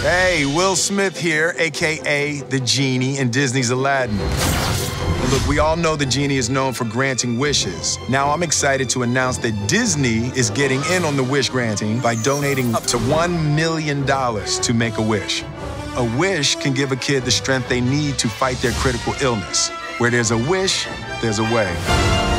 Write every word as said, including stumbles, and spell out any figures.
Hey, Will Smith here, A K A the Genie in Disney's Aladdin. Look, we all know the Genie is known for granting wishes. Now I'm excited to announce that Disney is getting in on the wish granting by donating up to one million dollars to make a wish. A wish can give a kid the strength they need to fight their critical illness. Where there's a wish, there's a way.